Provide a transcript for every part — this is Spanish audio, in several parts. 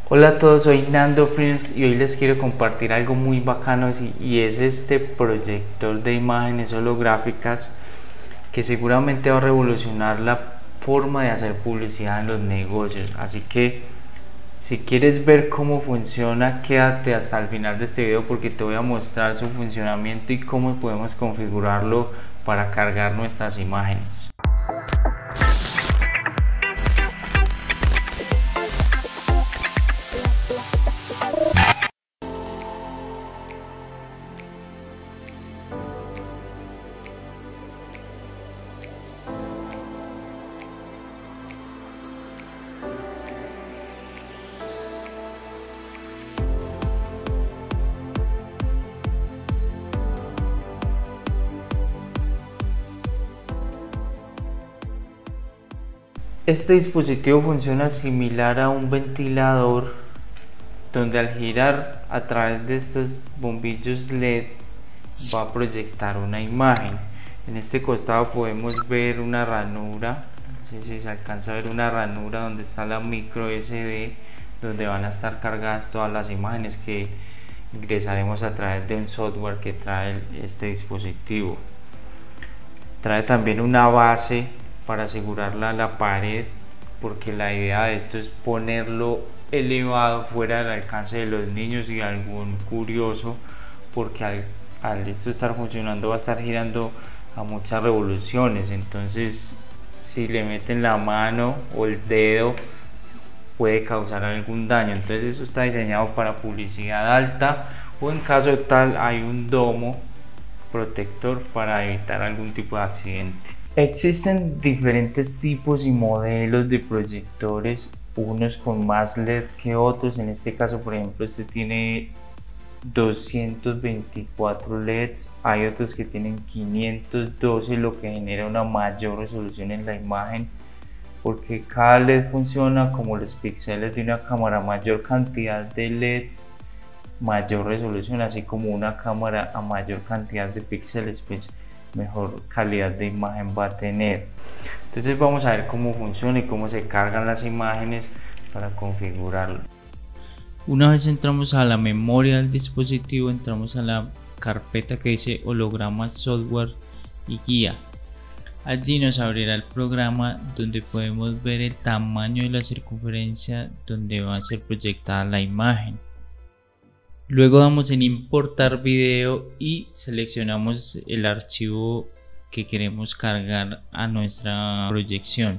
Hola a todos, soy Nando Friends y hoy les quiero compartir algo muy bacano y es este proyector de imágenes holográficas que seguramente va a revolucionar la forma de hacer publicidad en los negocios. Así que si quieres ver cómo funciona, quédate hasta el final de este video porque te voy a mostrar su funcionamiento y cómo podemos configurarlo para cargar nuestras imágenes. Este dispositivo funciona similar a un ventilador, donde al girar a través de estos bombillos LED va a proyectar una imagen. En este costado podemos ver una ranura, no sé si se alcanza a ver una ranura donde está la micro SD, donde van a estar cargadas todas las imágenes que ingresaremos a través de un software que trae este dispositivo. Trae también una base para asegurarla a la pared, porque la idea de esto es ponerlo elevado fuera del alcance de los niños y algún curioso, porque al esto estar funcionando va a estar girando a muchas revoluciones, entonces si le meten la mano o el dedo puede causar algún daño. Entonces eso está diseñado para publicidad alta, o en caso tal hay un domo protector para evitar algún tipo de accidente. Existen diferentes tipos y modelos de proyectores, unos con más LED que otros. En este caso, por ejemplo, este tiene 224 LEDs, hay otros que tienen 512, lo que genera una mayor resolución en la imagen, porque cada LED funciona como los píxeles de una cámara. Mayor cantidad de LEDs, mayor resolución, así como una cámara a mayor cantidad de píxeles, pues mejor calidad de imagen va a tener. Entonces vamos a ver cómo funciona y cómo se cargan las imágenes para configurarlo. Una vez entramos a la memoria del dispositivo, entramos a la carpeta que dice hologramas, software y guía. Allí nos abrirá el programa donde podemos ver el tamaño de la circunferencia donde va a ser proyectada la imagen. Luego damos en importar video y seleccionamos el archivo que queremos cargar a nuestra proyección.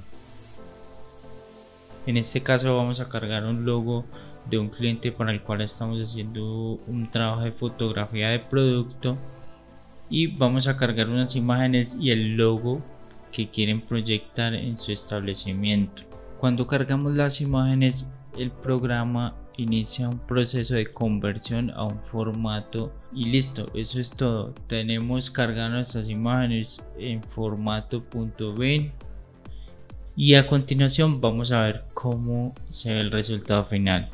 En este caso vamos a cargar un logo de un cliente para el cual estamos haciendo un trabajo de fotografía de producto, y vamos a cargar unas imágenes y el logo que quieren proyectar en su establecimiento. Cuando cargamos las imágenes, el programa inicia un proceso de conversión a un formato y listo, eso es todo. Tenemos cargadas nuestras imágenes en formato .bin y a continuación vamos a ver cómo se ve el resultado final.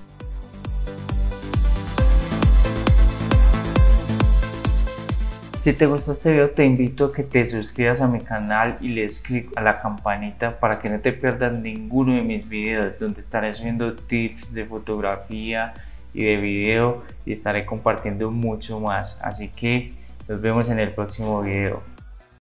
Si te gustó este video, te invito a que te suscribas a mi canal y le des clic a la campanita para que no te pierdas ninguno de mis videos, donde estaré subiendo tips de fotografía y de video y estaré compartiendo mucho más. Así que nos vemos en el próximo video.